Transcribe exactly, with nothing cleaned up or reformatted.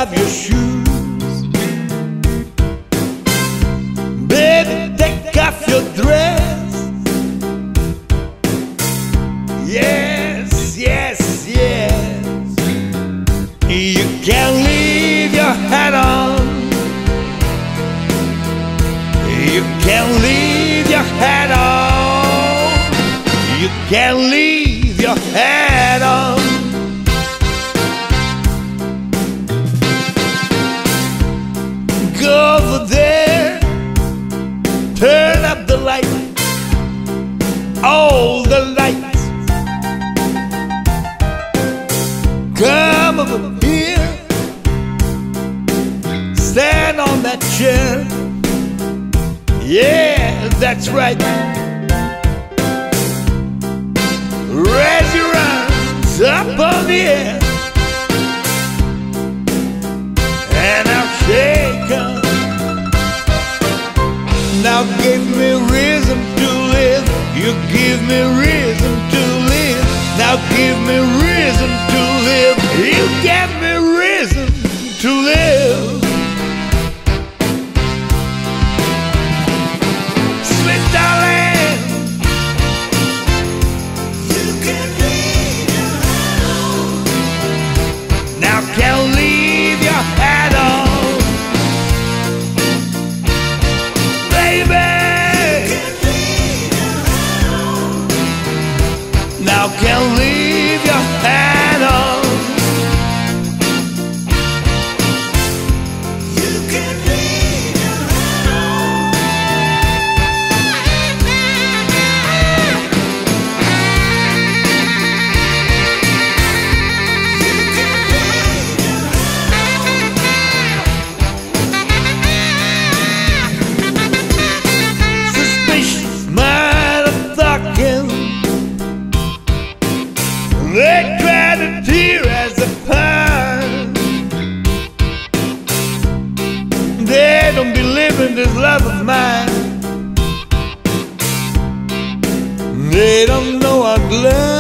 off your shoes. Baby, take off your dress. Yes, yes, yes. You can leave your hat on. You can leave your hat on. You can leave your hat on. Go over there, turn up the light, all the lights. Come over here, stand on that chair. Yeah, that's right. Raise your arms up on the air, and I'll shake 'em. Now give me reason to live. You give me reason to live. Now give me reason to live. You give me reason to live. Sweet darling, you can leave your hat on. Now can leave your hat on. Now can leave your hat on. You can leave your hat on. You can leave your hat on. Suspicious mind of talking. They try to tear us apart. They don't believe in this love of mine. They don't know our glad.